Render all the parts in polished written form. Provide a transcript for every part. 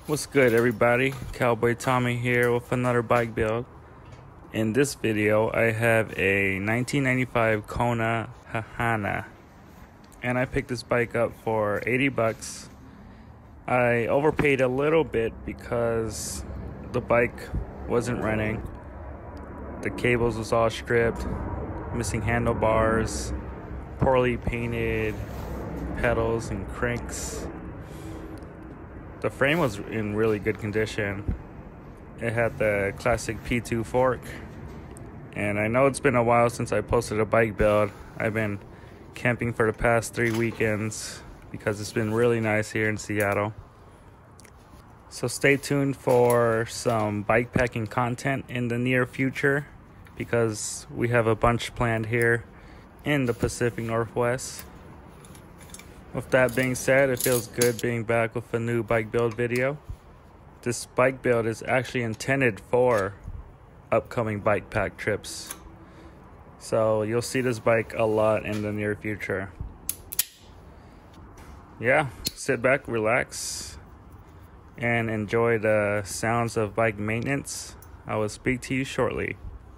What's good, everybody? Cowboy Tommy here with another bike build. In this video I have a 1995 Kona Hahana, and I picked this bike up for 80 bucks. I overpaid a little bit because the bike wasn't running. The cables was all stripped, missing handlebars, poorly painted pedals and cranks. The frame was in really good condition. It had the classic P2 fork. And I know it's been a while since I posted a bike build. I've been camping for the past 3 weekends because it's been really nice here in Seattle. So stay tuned for some bike packing content in the near future because we have a bunch planned here in the Pacific Northwest. With that being said, it feels good being back with a new bike build video. This bike build is actually intended for upcoming bike pack trips. So you'll see this bike a lot in the near future. Yeah, sit back, relax, and enjoy the sounds of bike maintenance. I will speak to you shortly.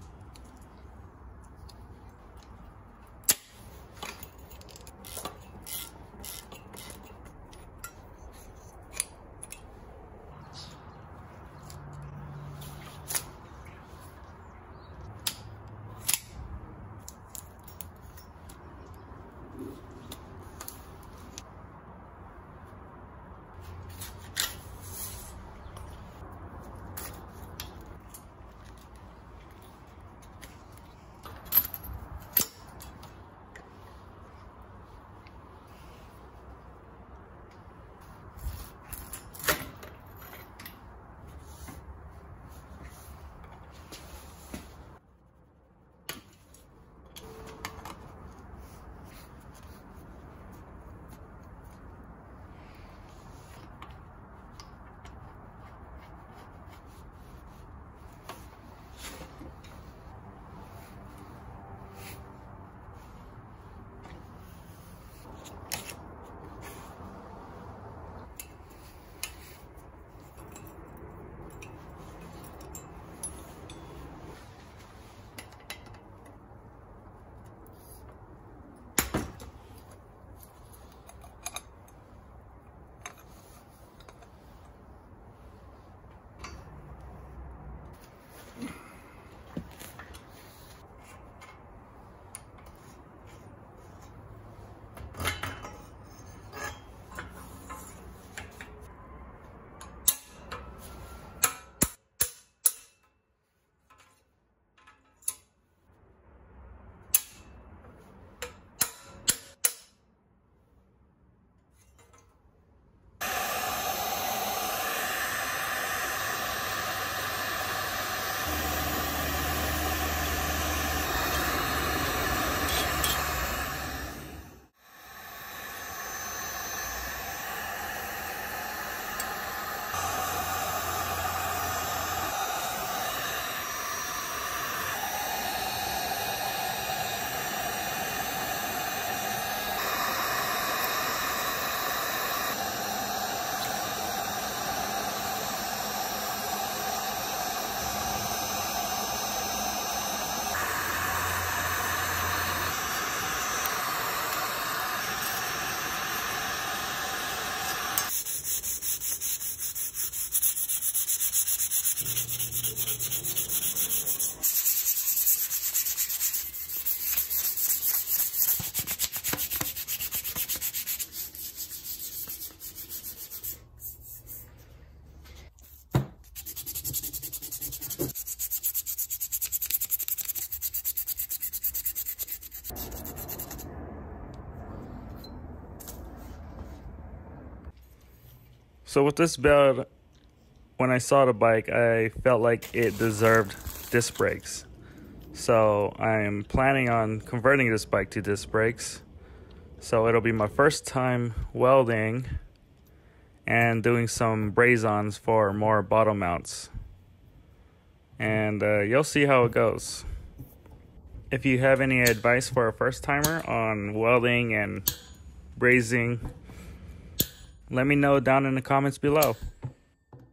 So with this build, when I saw the bike, I felt like it deserved disc brakes. So I'm planning on converting this bike to disc brakes. So it'll be my first time welding and doing some braze-ons for more bottom mounts. And you'll see how it goes. If you have any advice for a first timer on welding and brazing, let me know down in the comments below.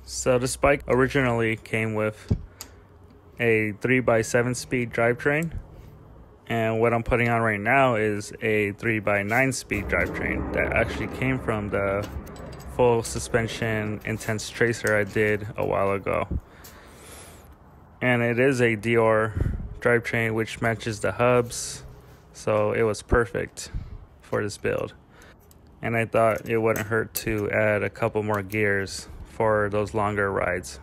So this bike originally came with a 3x7 speed drivetrain, and what I'm putting on right now is a 3x9 speed drivetrain that actually came from the full suspension intense tracer I did a while ago. And it is a Deore drivetrain which matches the hubs, so it was perfect for this build. And I thought it wouldn't hurt to add a couple more gears for those longer rides.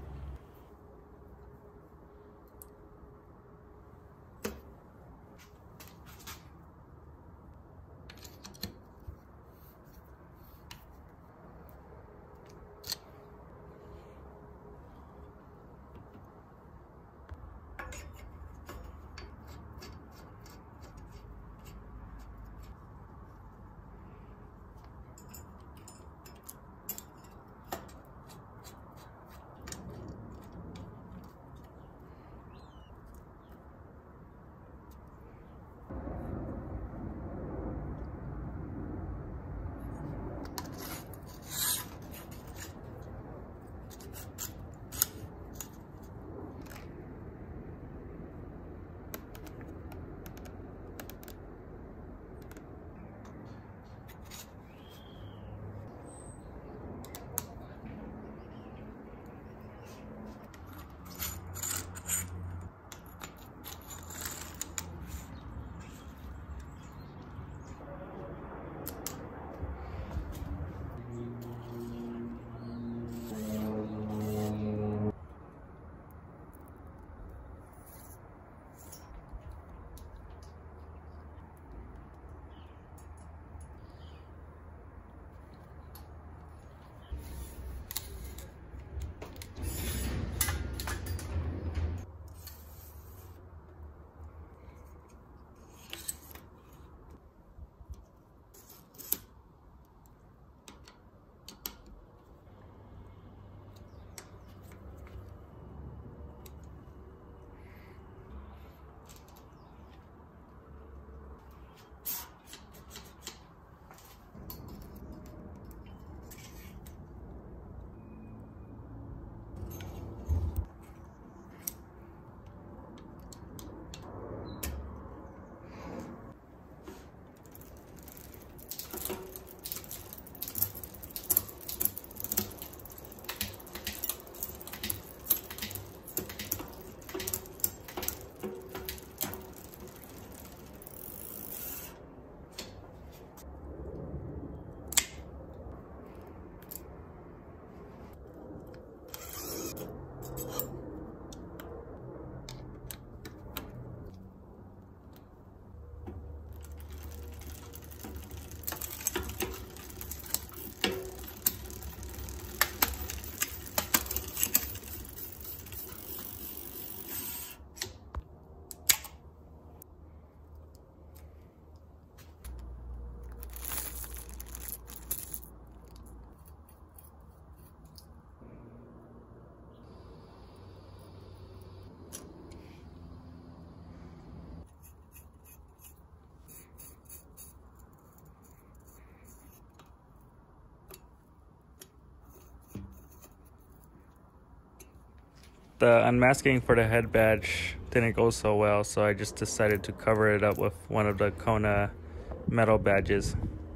The unmasking for the head badge didn't go so well, so I just decided to cover it up with one of the Kona metal badges.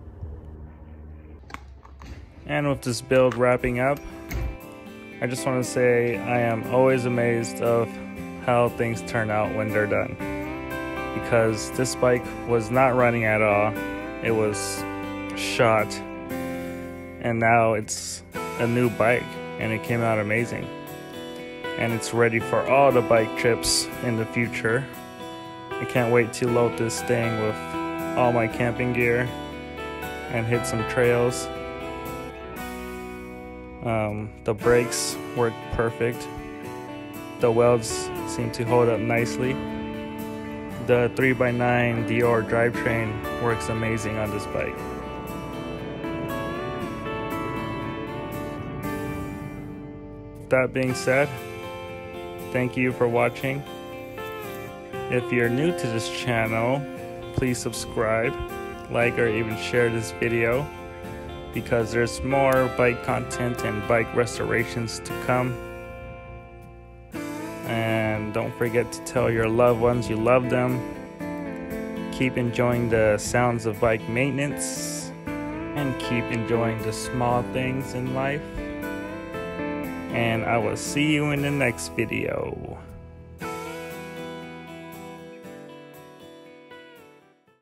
And with this build wrapping up, I just want to say I am always amazed of how things turn out when they're done. Because this bike was not running at all, it was shot, and now it's a new bike and it came out amazing. And it's ready for all the bike trips in the future. I can't wait to load this thing with all my camping gear and hit some trails. The brakes work perfect. The welds seem to hold up nicely. The 3x9 Deore drivetrain works amazing on this bike. That being said, thank you for watching. If you're new to this channel, please subscribe, like, or even share this video. because there's more bike content and bike restorations to come. And don't forget to tell your loved ones you love them. Keep enjoying the sounds of bike maintenance, and keep enjoying the small things in life. And I will see you in the next video.